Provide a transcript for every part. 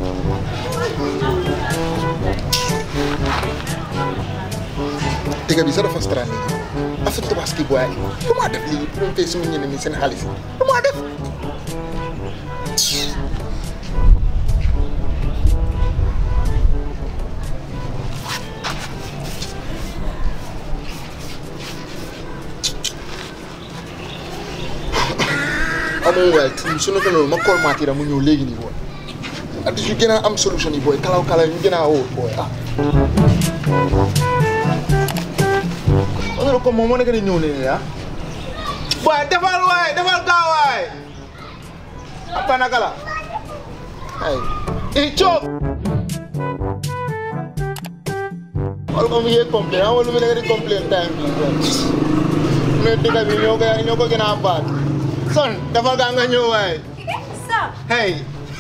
Tiga bisa dapat strani. Asal tu paski buat. Lu ada ni, belum face semuanya ni sen halis. Lu ada. Amu well, sunu kono makol matira mu ñew legi ni boy. At you gëna am solution ni boy. Kalaw ñu gëna wo boy. Ah. Ono ko mo mo nekk ni ñew ni ya. Boy, defal gaaw way. Apa nakala? Hey. Chop. All ko mi complain. Awol mi nekk di complain time bi. Me diga bi ñoko gëna baat. Son, dapat gangga nyuai. Sa. Hey.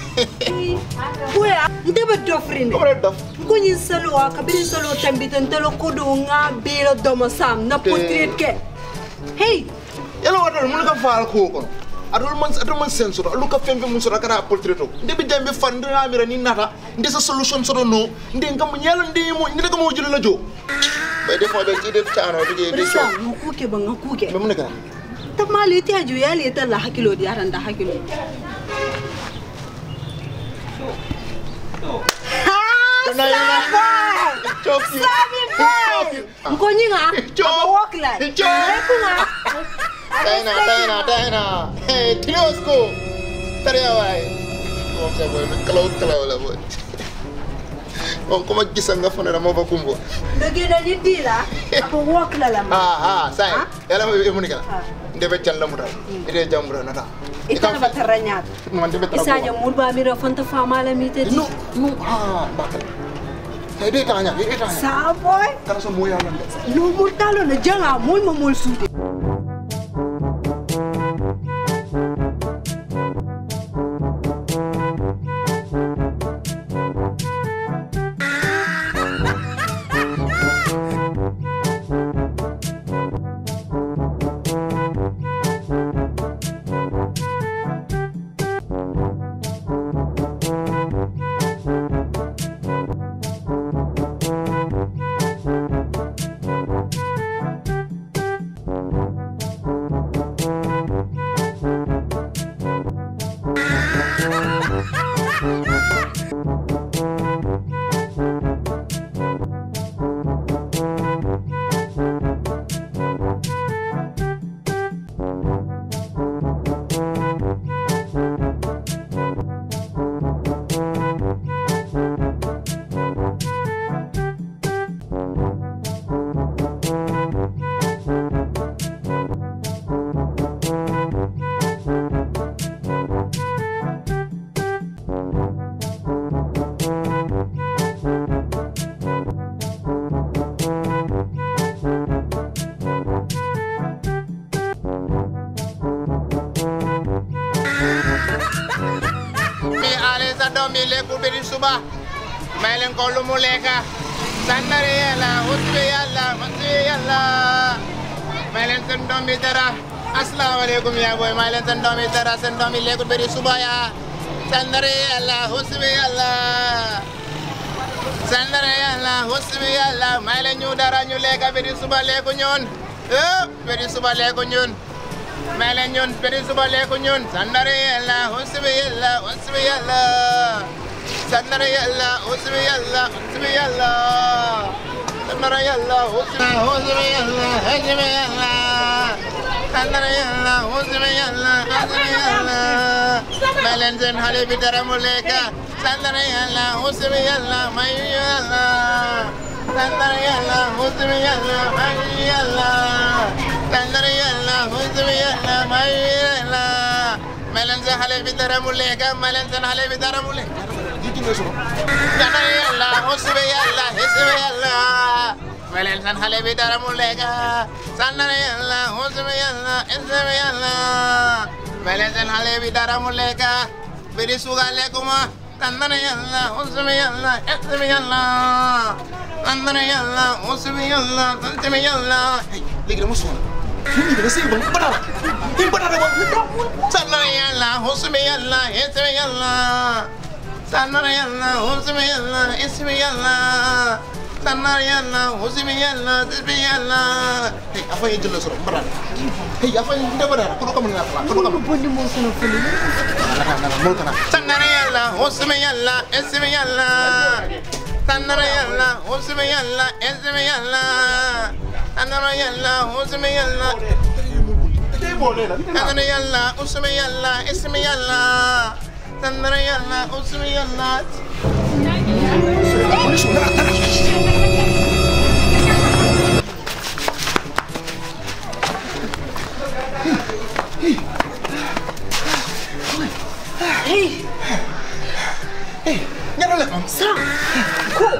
Kuya, nte ba dofrinde. Kau dof. Kunyin salo kabiri salo tambitan telo kudu nga bilo domo sam na portrait ke. Hey. Yalo adol mun ka faal ko kono. Adol man sensor, alu ka fembe mun sura kana portrait to. Nde bi jambe fande amira ni nata. Nde sa solution soro no. Nde ngam nyalo nde mo nde ko mo julu la jo. Be defo be ci def taano de so. Sa, kuke ba nga kuke. Me mun ka. Tamali ti aju ya li ta la hakilo di aranda hakilo. Choki. Nkonyi nga. Walk la. Kunga. Tena. Hey, Tiosko. Tarea wai. Kom sa boy, kalau la boy. Om ko magisa nga fona mo ba kumbo. Dagi na ni dila. Ako walk la la. Sai. Yala mo imunika. Debe challa mutal ide jambura nata ikana bataranya man debe tra isaja mulba mira fanta fama la mite no bakal ide tanya sa boy kana so moya lan no murtalo na janga mul mo mul sude suba mailen ko lu muleka sanare yalla husbi yalla mailen sen domi dara assalamu alaikum ya boy mailen sen domi dara sen domi leko beri suba ya sanare yalla husbi yalla sanare yalla husbi yalla mailen ñu dara ñu leka beri suba leko ñon beri suba leko ñon mailen ñon beri suba leko ñon sanare yalla husbi yalla Sandara yalla, usmi yalla, Sandara yalla, usmi yalla, hajmi yalla. Sandara yalla, usmi yalla, Malen sen hale bitara muleka. Sandara yalla, usmi yalla, mayu yalla. Sandara yalla, usmi yalla, mayu yalla. Sandara yalla, usmi yalla, mayu yalla. Malen sen hale bitara muleka, malen sen hale bitara muleka. Sandara yalla, usmi yalla, hisbi yalla. Malen sen hale bitara muleka. Sandara yalla, usmi yalla, hisbi yalla. Malen sen hale bitara muleka. Beri sugale kuma. Sandara yalla, usmi yalla, hisbi yalla. Sandara yalla, usmi yalla, hisbi yalla. Lagi musuh. Ini berisi bang, benar. Ini benar bang. Sandara yalla, usmi yalla, hisbi yalla. Sanarayalla, Hosmiyalla, Ismiyalla. Sanarayalla, Hosmiyalla, Ismiyalla. Hey, apa yang jelas orang berat? Hey, apa yang tidak berat? Kau kamu nak apa? Kau kamu Pun mau sana pun. mau kena. Sanarayalla, Hosmiyalla, Ismiyalla. Sanarayalla, Hosmiyalla, Ismiyalla. Sanarayalla, Hosmiyalla. Sanarayalla, Hosmiyalla, Ismiyalla. Sanarayalla, Hosmiyalla. Hey, nyala lah. Sam, cool.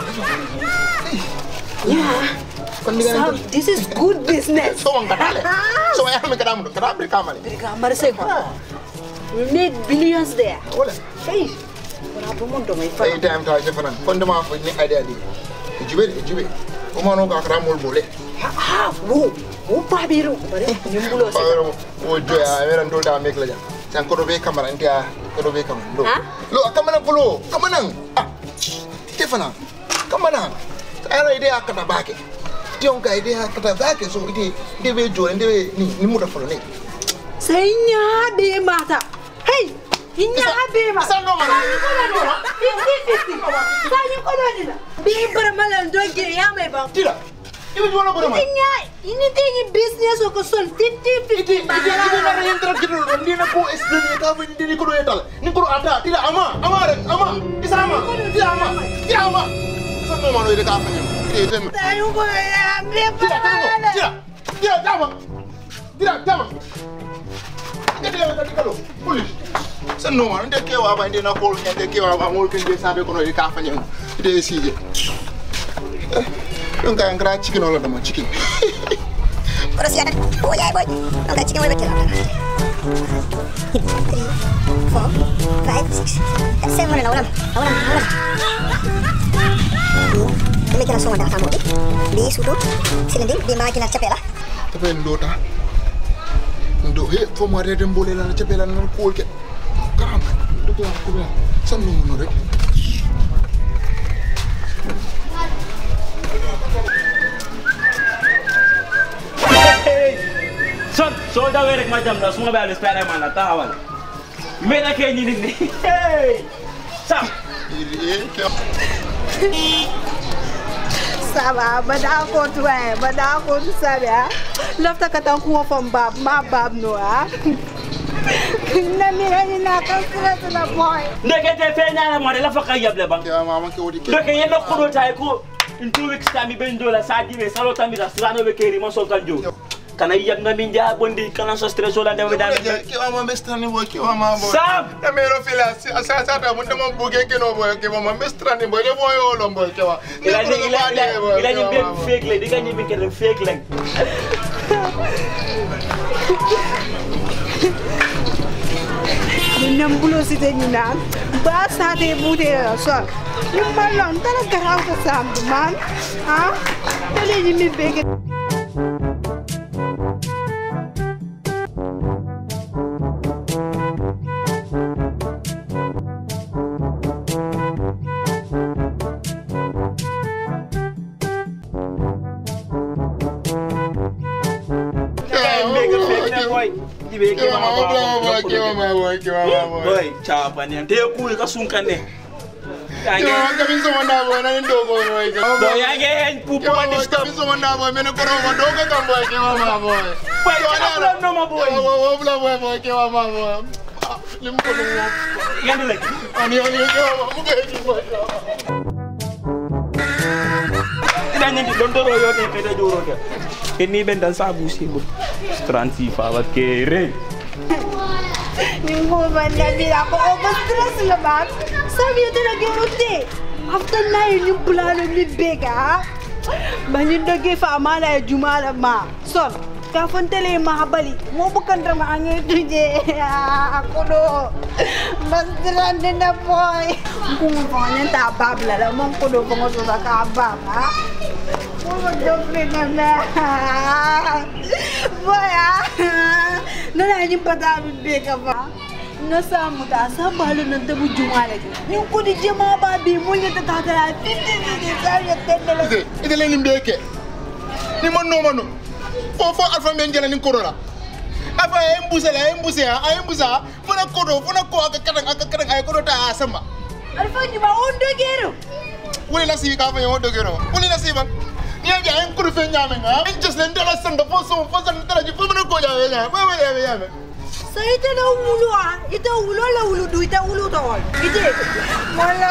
Yeah. Sam, this is good business. So angkat le. So ayah mereka beri kamar. Beri kamar saya kok. We made billions there. Boleh. Hey, berapa mundo mai fa? Hey, time tahu je fana. Kondo mah aku ni idea dia. Jube. Umano ka kramul boleh. Wo pa biru. Bare nyumbulo sih. Oh, joya, meran dol dah make lah. Jangan kau dobe kamar nanti ah. Kau dobe kamar. Lo, kamu nang? Ah, Stefana, kamu nang? Saya idea kata bagi. Tiong ka idea kata bagi. So dia bejo, dia ni mudah follow ni. Saya be mata. Hey, inya be mata. Sana mana? Saya kau ada. Be beramalan doge ya me bang. Tidak. Ibu jual apa nama? Ini tinggi bisnis aku sol 50-50. Ini mana yang terakhir dulu? Dia nak buat SD ni kamu ini kudu etal. Ini kudu ada. Tidak ama. Bisa ama. Tidak ama. Sama mana ini kamu ni? Saya kau ya be beramalan. Tidak, jangan. Dia tadi kalau polis. Senang mana dia kewa apa dia nak call dia kewa apa mungkin dia sampai kudu ini kamu ni. Dia sih. Yung kaya kaya chicken wala naman chicken. Pero siya boy. Ang kaya chicken wala kaya. 3, 4, 5, 6. Saya mana nawalan. Ini kena semua dah kamu di sudu. Silending di makina capela. Tapi ndota. He forma ada dem boleh lah capela nang cool ke. Karam. Ndota aku bilang. Sanu mana rek. So dah werek macam dah semua balik sepeda mana tahu. Mana kayak ni. Hey, Sam. Sama, bada aku tu saja. Lafta kata aku from bab no ah. Nani nak kasih tu boy. Dah kita fenya lah mana lafta kaya bela bang. Ya mama ke odi. Dah kaya nak kudu cai ku. In 2 weeks time benjola sadi be salo tamira strano be keri masuk kanjo. Karena yang kami jah bondi karena so stress olan dah beda. Kiwa mama mestrani boy, kiwa mama boy. Sam. Ya mero fila, asa dah mun demam buge ke no boy, kiwa mama mestrani boy, le boy olom boy kiwa. Ila ni be fake le, diga ni be keren fake le. Nyambulo si tenina. Bahasa de bude so. Nyambalon tara garau ke Sam man. Ha? Tele ni mi bege. Boy, capa ni. Dia aku kasungkan ni. Kami semua dah boy, nanti dogo boy. Boy, again, pupu mandi stop. Kami semua dah boy, mana korang mau dogo kan boy, kiwa mama boy. Boy, cakap nama boy. Boy, kiwa mama boy. Limpo dulu. Ganti lagi. Ani kiwa mama, bukan ini boy. Tidak ni dontoro yo ni kita juro ke. Ini bendan sabu sih bu. Transi fawat kere. Ningko man na bila ako stress laban. Sabi ito nag-iuti. After na yung plano ni Bega. Banyak lagi famana jumala ma. Son, kafon tele mahabali. Mo bukan drama angin itu je. Aku do. Basran din na boy. Kung panya tabab lala mo ko do kung sa kabab ha. Mo magdopre na. Boy ah. Nala yung padami Bega ba? nasa muta sabalu nante bu jumale ñu ko di jema ba bi mo ñu ta ta tindi sa ya tendele ite len limbeke ni man no manu fo alfa men jela ni korola afa embusa fona kodo aka kadang ay kodo ta asamba alfa ñu ba on dogero woni la si ka fa yo dogero woni la si ba ni ya en kuru fe nyame nga en just len dala sanda fo san dala ji fo mena ko ja we ya ba ya so ite no wulu ite wulu la wulu du ite wulu to wol ite mala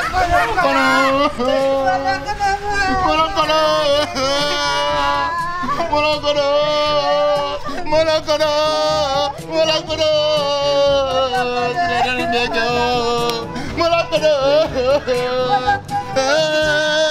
kono